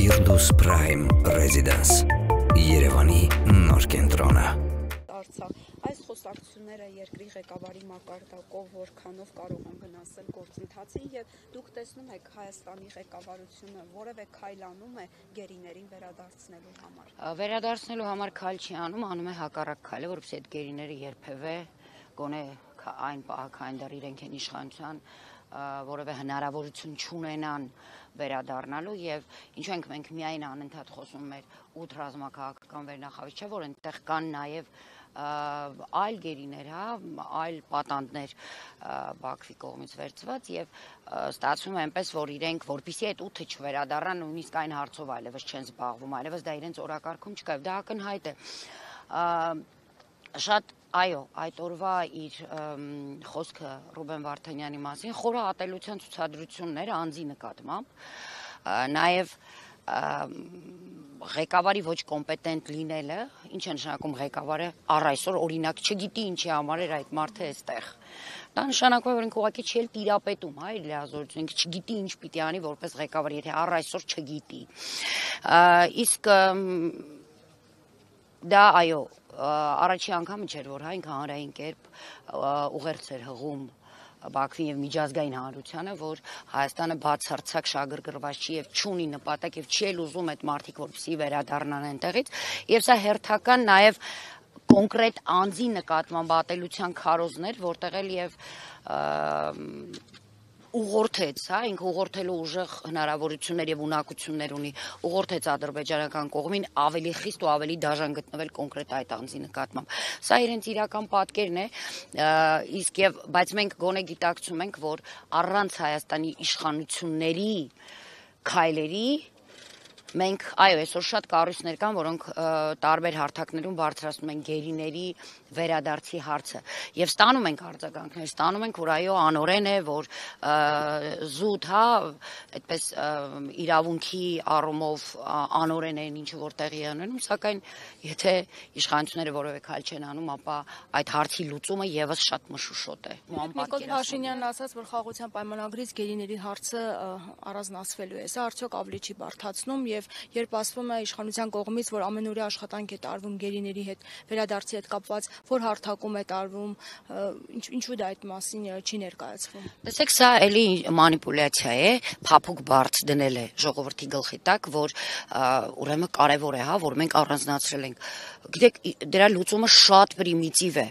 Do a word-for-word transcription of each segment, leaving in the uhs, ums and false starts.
Firdaus Prime Residence Երևանի նոր կենտրոնը Արցախ այս խոսակցությունները երկրի ղեկավարի մակարդակով որքանով կարող են վնասել գործընթացին եւ դուք տեսնում եք Հայաստանի ղեկավարությունը որևէ քայլ անում է գերիներին վերադարձնելու համար Վերադարձնելու համար քայլ չի անում, անում է հակառակ քայլը, որովհետեւ այդ գերիները երբևէ գոնե այն պահակային դեռ իրենք են իշխանության որևէ հնարավորություն չունենան վերադառնալու եւ ինչու ենք մենք միայն անընդհատ խոսում մեր ութ ռազմաքաղաքական վերնախավից չէ որ այնտեղ կան նաեւ այլ գերիներ, հա, այլ պատանդներ Բաքվի կողմից վերցված եւ ստացվում է այնպես որ իրենք որպեսզի այդ ութը չվերադառնան նույնիսկ այն հարցով այլևս չեն զբաղվում, այլևս դա իրենց օրակարգում չկա եւ դա ակնհայտ է շատ այո, այդ օրվա իր խոսքը Ռուբեն Վարդանյանի մասին խորը ատելության ցուցադրություններ անձի նկատմամբ, նաև ղեկավարի ոչ կոմպետենտ լինելը, ինչ է նշանակում ղեկավարը առ այսօր օրինակ չգիտի ինչի համար էր այդ մարդը այստեղ։ Դա նշանակում է որ ինքը ուղղակի չի էլ տիրապետում, հա, իր լիազորություն, ինքը չգիտի ինչ պիտի անի որպես ղեկավար, եթե առ այսօր չգիտի։ Իսկ դա այո Առաջի անգամը չէր, որ հա ինքը հանրային կերպ ուղերձ էր հղում Բաքվին եւ միջազգային հանրությանը, որ Հայաստանը բացարձակ շագրգռված չի եւ չունի նպատակ եւ չի էլ ուզում այդ մարդիկ որպեսզի վերադառնան այնտեղից եւ սա հերթական նաեւ կոնկրետ անձի նկատմամբ ատելության քարոզներ, որտեղ էլ եւ ուղղորդեց, հա, ինքը ուղղորդելու ուժեղ հնարավորություններ եւ ունակություններ ունի, ուղղորդեց ադրբեջանական կողմին ավելի խիստ ու ավելի դաժան գտնվել կոնկրետ այդ անձի նկատմամբ։ Սա իրենց իրական պատկերն է, իսկ եւ բայց մենք գոնե գիտակցում ենք, որ առանց Հայաստանի իշխանությունների քայլերի մենք այո այսօր շատ կառույցներ կան, որոնք տարբեր հարթակներում բարձրացնում են գերիների վերադարձի հարցը եւ ստանում ենք արձագանքներ, ստանում ենք որ այո անօրեն է, որ զուտ, հա, այդպես իրավունքի առումով անօրեն են ինչ որ տեղի ունենում, սակայն եթե իշխանությունները որևէ քայլ չեն անում, ապա այդ հարցի լուծումը եւս շատ մշուշոտ է։ Նիկոլ Փաշինյանն ասաց, որ խաղաղության պայմանագրից գերիների հարցը առանձնացվելու է, սա արդյոք ավելի չի բարդացնում եւ երբ ասվում է իշխանության կողմից, որ ամենօրյա աշխատանք է տարվում գերիների հետ վերադարձի հետ կապված, որ հարթակում է տարվում, ինչու դա այդ մասին չի ներկայացվում։ Տեսեք, սա էլի մանիպուլյացիա է, փափուկ բարձ դնել է ժողովրդի գլխի տակ, որ ուրեմն կարևոր է, հա, որ մենք առանձնացրել ենք։ Գիտեք, դրա լուծումը շատ պրիմիտիվ է։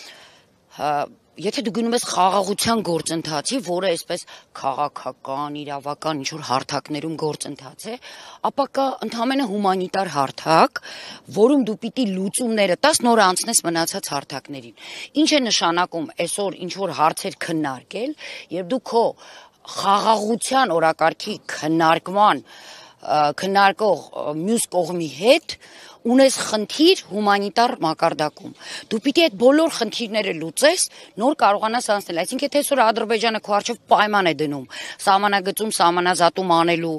Եթե դու գնում ես խաղաղության գործընթացի, որը այսպես քաղաքական, իրավական ինչ-որ հարթակներում գործընթաց է, ապա կա ընդհանրապես հումանիտար հարթակ, որում դու պիտի լուծումները տաս նոր անցնես մնացած հարթակներին։ Ինչ է նշանակում այսօր ինչ-որ հարցեր քննարկել, երբ դու քո խաղաղության օրակարգի քննարկման քննարկող մյուս կողմի հետ ունես խնդիր հումանիտար մակարդակում։ Դու պիտի այդ բոլոր խնդիրները լուծես, նոր կարողանաս անցնել։ Այսինքն եթե այսօր Ադրբեջանը քո առջև պայման է դնում, սահմանագծում սահմանազատում անելու,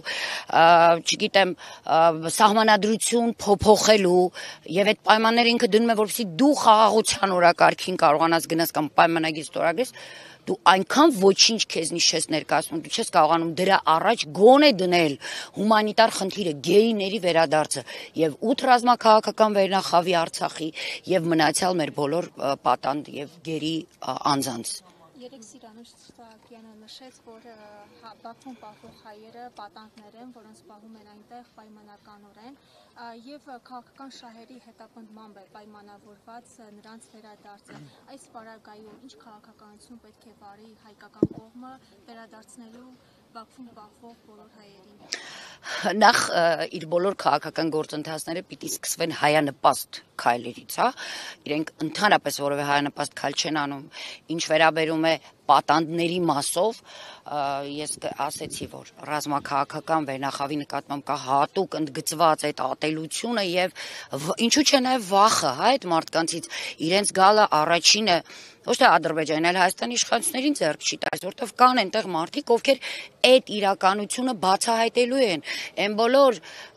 չգիտեմ, սահմանադրություն փոփոխելու, եւ այդ պայմանները ինքը դնում է, որովհետեւ դու խաղաղության օրակարգին կարողանաս գնաս կամ պայմանագիր ստորագրես, դու այնքան ոչինչ քեզնից չես ներկայացնում, դու չես կարողանում դրա առաջ գոնե դնել հումանիտար խնդիրը, գերիների վերադարձը եւ ութ ռազմաքաղաքական վերնախավի Արցախի եւ մնացյալ մեր բոլոր պատանդ եւ գերի անձանց։ Երեք Սիրանուշ Սահակյանը նշեց, որ Բաքվում պահվող հայերը պատանդներ են, որոնց պահում են այնտեղ պայմանականորեն եւ քաղաքական շահերի հետապնդմամբ է պայմանավորված նրանց վերադարձը։ Այս պարագայում ինչ քաղաքականություն պետք է վարի հայկական կողմը վերադարձնելու Բաքվում պահվող բոլոր հայերին։ Նախ իր բոլոր քաղաքական գործընթացները պիտի սկսվեն հայանպաստ քայլերից, հա։ Իրենք ընդհանրապես որևէ հայանպաստ քայլ չեն անում, ինչ վերաբերում է պատանդների մասով, ես ասեցի, որ ռազմաքաղաքական վերնախավի նկատմամբ կա հատուկ ընդգծված այդ ատելությունը եւ ինչու՞ չէ նաեւ վախը, հա, այդ մարդկանցից իրենց գալը առաջինը ոչ թե Ադրբեջանին, այլ Հայաստանի իշխանություններին ձեռք չի տալիս, որտեղ կան այնտեղ մարդիկ, ովքեր այդ իրականությունը բացահայտելու են, այն բոլոր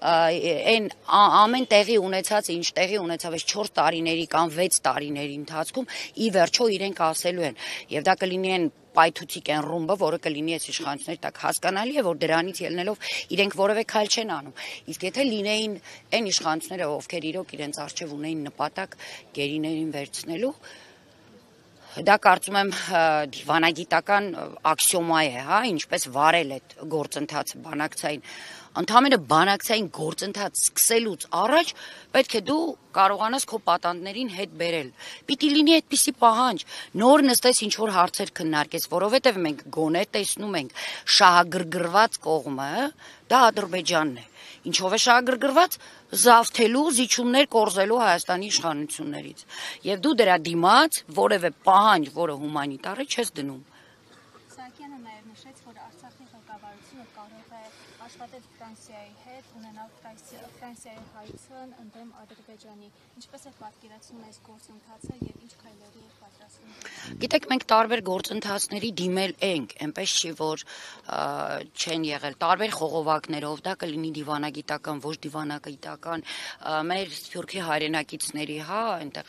այն ամեն տեղի ունեցածը, ինչ տեղի ունեցավ այս չորս տարիների կամ վեց տարիների ընթացքում, ի վերջո իրենք ասելու են, եւ դա կլինի այն պայթուցիկ են ռումբը, որը կլինի այս իշխանությունների տակ, հասկանալի է, որ դրանից ելնելով իրենք որևէ քայլ չեն անում։ Իսկ եթե լինեին այն իշխանությունները, ովքեր իրոք իրենց առջև ունեին նպատակ գերիներին վերցնելու, դա կարծում եմ դիվանագիտական աքսիոմա է, հա, ինչպես վարել այդ գործընթացը բանակցային Ընդհանրապես բանակցային գործընթաց սկսելուց առաջ պետք է դու կարողանաս քո պատանդներին հետ բերել։ Պիտի լինի այդպիսի պահանջ, նոր նստես ինչ որ հարցեր քննարկես, որովհետև մենք գոնե տեսնում ենք շահագրգռված կողմը, դա Ադրբեջանն է։ Ինչով է շահագրգռված, զավթելու, զիջումներ կորզելու Հայաստանի իշխանություններից։ Եվ դու դրա դիմաց որևէ պահանջ, որը հումանիտար է, չես դնում։ Սահակյանը նաև նշեց, որ Արցախի ղեկավարությունը կարող է աշխատել Ֆրանսիայի հետ, ունենալ Ֆրանսիայի հայցն ընդդեմ Ադրբեջանի։ Ինչպես է պատկերացնում այս գործընթացը եւ ինչ քայլերի է պատրաստվում։ Գիտեք, մենք տարբեր գործընթացների դիմել ենք, այնպես չի, որ չեն եղել տարբեր խողովակներով, դա կլինի դիվանագիտական, ոչ դիվանագիտական, մեր Սփյուռքի հայրենակիցների, հա, այնտեղ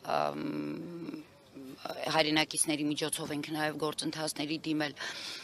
հայրենակիցների միջոցով ենք նաև գործընթացների դիմել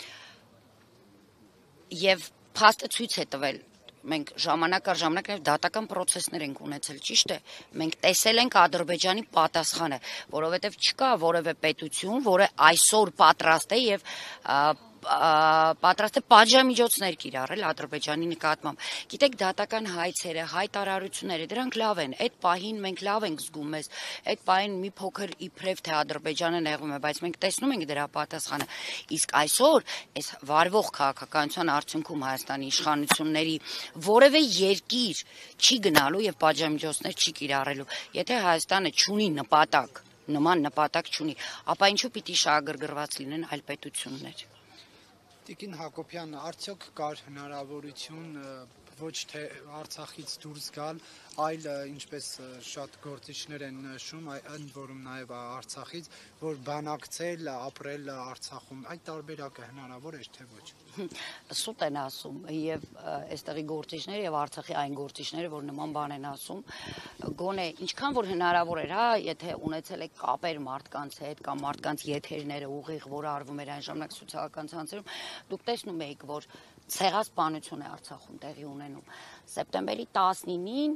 եւ փաստը ցույց է տվել մենք ժամանակ առ ժամանակ նաև դատական process-ներ ենք ունեցել, ճիշտ է, մենք տեսել ենք Ադրբեջանի պատասխանը, որովհետև չկա որևէ պետություն, որը այսօր պատրաստ է եւ պատրաստ է պատժամիջոցներ կիրառել Ադրբեջանի նկատմամբ։ Գիտեք, դատական հայցերը, հայտարարությունները, դրանք լավ են, այդ պահին մենք լավ ենք զգում մեզ, այդ պահին մի փոքր իբրև թե Ադրբեջանը նեղվում է, բայց մենք տեսնում ենք դրա պատասխանը։ Իսկ այսօր այս վարվող քաղաքականության արդյունքում Հայաստանի իշխանությունների որևէ երկիր չի գնալու եւ պատժամիջոցներ չի կիրառելու։ Եթե Հայաստանը չունի նպատակ, նման նպատակ չունի, ապա ինչու պիտի շահագրգռված լինեն այլ պետություններ։ Տիկին Հակոբյան, արդյոք կար հնարավորություն ոչ թե Արցախից դուրս գալ, այլ ինչպես շատ գործիչներ են նշում, ընդ որում նաև Արցախից, որ բանակցել, ապրել Արցախում, այդ տարբերակը հնարավոր է թե ոչ։ Սուտ են ասում եւ այստեղի գործիչները եւ Արցախի այն գործիչները, որ նման բան են ասում, գոնե ինչքան որ հնարավոր էր, հա, եթե ունեցել եք կապեր մարդկանց հետ կամ մարդկանց եթերները ուղիղ, որ արվում էր այն ժամանակ սոցիալական ցանցերում, դուք տեսնում եք, որ ցեղասպանություն է Արցախում տեղի ունենում։ Սեպտեմբերի տասնինին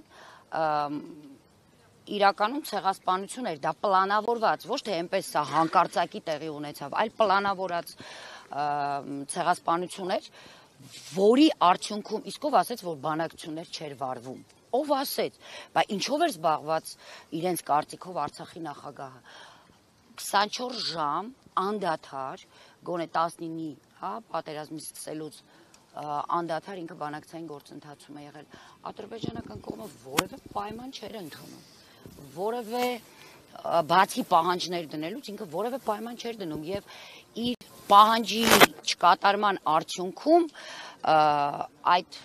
իրականում ցեղասպանություն էր, դա պլանավորված, ոչ թե այնպես սա հանկարծակի տեղի ունեցավ, այլ պլանավորած ցեղասպանություն էր, որի արդյունքում իսկ ով ասեց, որ բանակցություններ չէր վարվում։ Ով ասեց, բայց ինչով էր զբաղված իրենց կարծիքով Արցախի նախագահը։ քսանչորս ժամ անդադար, գոնե տասնինի, հա, պատերազմից սկսելուց անդադար ինքը բանակցային գործընթացում է եղել։ Ադրբեջանական կողմը որևէ պայման չէր ընդունում, որևէ բացի պահանջներ դնելուց ինքը որևէ պայման չէր դնում եւ իր պահանջի չկատարման արդյունքում այդ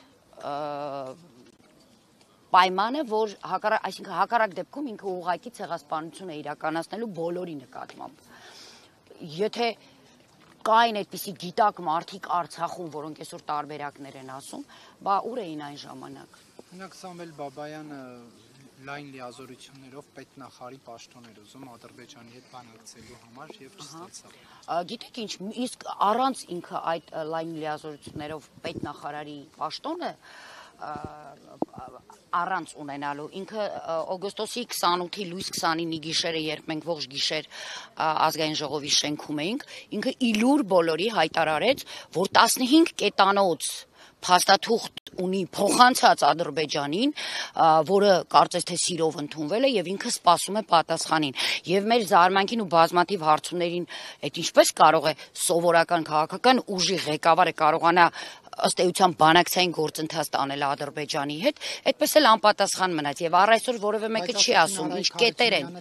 պայմանը, որ հակառակ, այսինքն հակառակ դեպքում ինքը ուղղակի ցեղասպանություն է իրականացնելու բոլորի նկատմամբ։ Եթե կային այդպիսի գիտակ մարդիկ Արցախում, որոնք այսօր տարբերակներ են ասում, բա ուր էին այն ժամանակ։ Օրինակ Սամվել Բաբայանը լայն լիազորություններով պետնախարի պաշտոն էր ուզում Ադրբեջանի հետ բանակցելու համար եւ չստացավ։ Գիտեք ինչ, իսկ առանց ինքը այդ լայն լիազորություններով պետնախարարի պաշտոնը առանց ունենալու ինքը օգոստոսի քսանութի լույս քսանինի գիշերը, երբ մենք ողջ գիշեր ազգային ժողովի շենքում էինք, ինքը իլուր բոլորի հայտարարեց, որ տասնհինգ կետանոց փաստաթուղթ ունի փոխանցած Ադրբեջանին, որը կարծես թե սիրով ընդունվել է եւ ինքը սպասում է պատասխանին։ Եվ մեր զարմանքին ու բազմաթիվ հարցումներին, այդ ինչպես կարող է սովորական քաղաքական ուժի ղեկավարը կարողանա ըստ էության բանակցային գործընթաց տանել Ադրբեջանի հետ, այդպես էլ անպատասխան մնաց եւ առ այսօր որևէ մեկը չի ասում ինչ կետեր են։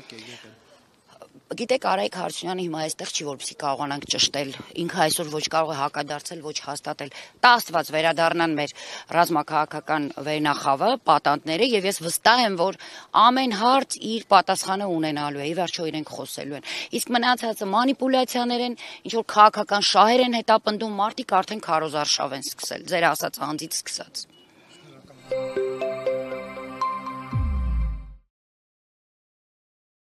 Գիտեք, Արայք Հարությունյանը հիմա այստեղ չի, որպեսզի կարողանանք ճշտել, ինքը այսօր ոչ կարող է հակադարձել, ոչ հաստատել։ Տա Աստված վերադառնան մեր ռազմաքաղաքական վերնախավը, պատանդները եւ ես վստահ եմ, որ ամեն հարց իր պատասխանը ունենալու է, ի վերջո իրենք խոսելու են։ Իսկ մնացածը մանիպուլյացիաներ են, ինչ որ քաղաքական շահեր են հետապնդում, մարդիկ արդեն քարոզարշավ են սկսել, ձեր ասած անձից սկսած։